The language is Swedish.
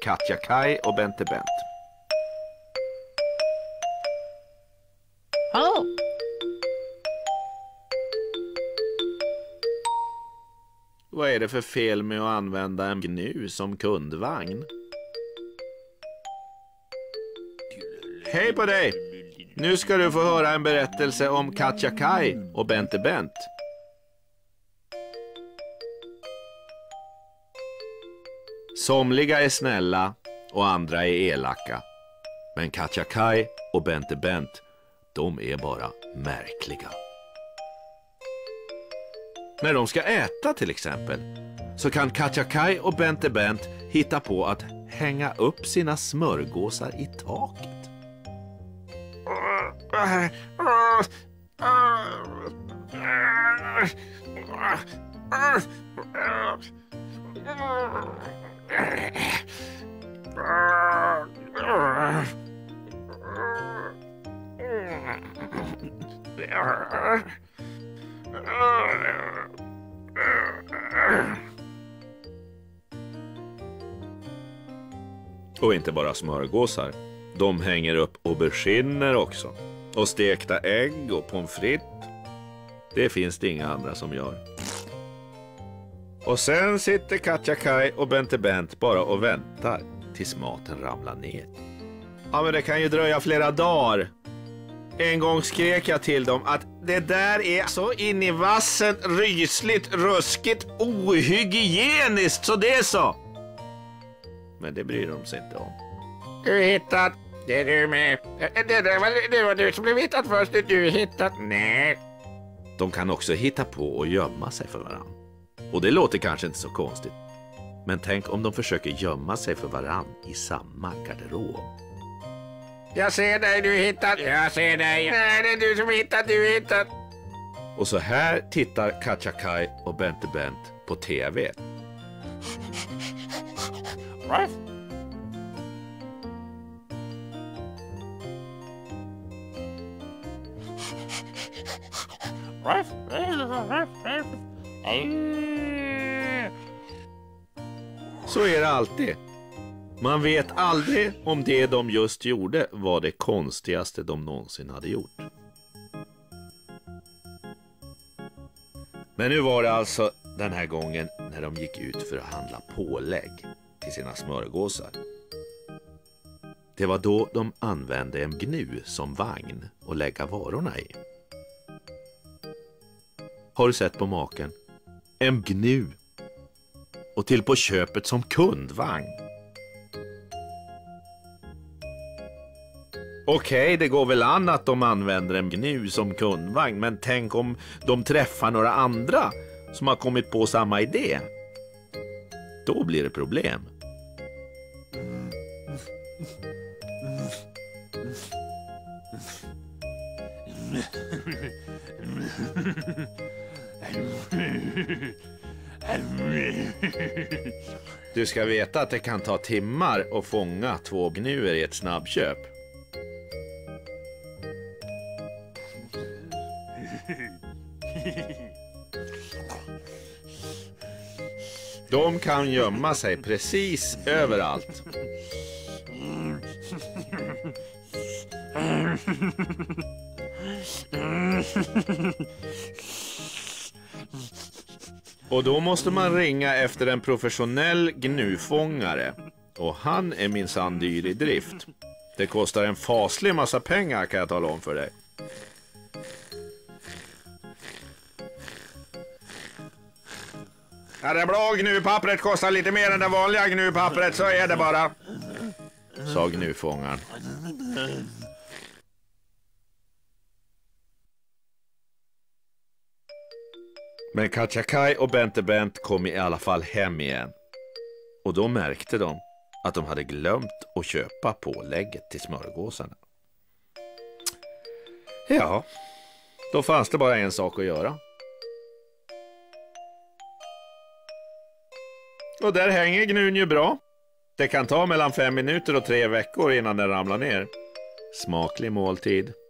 Katja-Kaj och Bente Bent. Hallå? Vad är det för fel med att använda en gnu som kundvagn? Hej på dig! Nu ska du få höra en berättelse om Katja-Kaj och Bente Bent. Somliga är snälla och andra är elaka. Men Katja-Kaj och Bente Bent, de är bara märkliga. När de ska äta till exempel, så kan Katja-Kaj och Bente Bent hitta på att hänga upp sina smörgåsar i taket. Och inte bara smörgåsar. De hänger upp auberginer också. Och stekta ägg och pommes frites. Det finns det inga andra som gör. Och sen sitter Katja-Kaj och Bente Bent bara och väntar tills maten ramlar ner. Ja, men det kan ju dröja flera dagar. En gång skrek jag till dem att det där är så in i vassen, rysligt, ruskigt, ohygieniskt, så det är så. Men det bryr de sig inte om. Du hittat. Det är du med. Det var du som blev hittat först. Det du hittat. Nej. De kan också hitta på och gömma sig för varann. Och det låter kanske inte så konstigt. Men tänk om de försöker gömma sig för varann i samma garderob. Jag ser dig, du hittat. Jag ser dig. Nej, det är du som hittat, du hittat. Och så här tittar Katja-Kaj och Bente Bent på TV. Vad? Så är det alltid. Man vet aldrig om det de just gjorde var det konstigaste de någonsin hade gjort. Men nu var det alltså den här gången när de gick ut för att handla pålägg till sina smörgåsar. Det var då de använde en gnu som vagn att lägga varorna i. Har du sett på maken? En gnu. Och till på köpet som kundvagn. Okej, det går väl an att de använder en gnu som kundvagn. Men tänk om de träffar några andra som har kommit på samma idé. Då blir det problem. Du ska veta att det kan ta timmar att fånga 2 gnuer i ett snabbköp. De kan gömma sig precis överallt. Och då måste man ringa efter en professionell gnufångare. Och han är minsann dyr i drift. Det kostar en faslig massa pengar, kan jag tala om för dig. Ja, det blå gnupappret kostar lite mer än det vanliga gnupappret, så är det bara, sa gnufångaren. Men Katja-Kaj och Bente Bent kom i alla fall hem igen. Och då märkte de att de hade glömt att köpa pålägget till smörgåsarna. Ja, då fanns det bara en sak att göra. Och där hänger gnun ju bra. Det kan ta mellan 5 minuter och 3 veckor innan den ramlar ner. Smaklig måltid.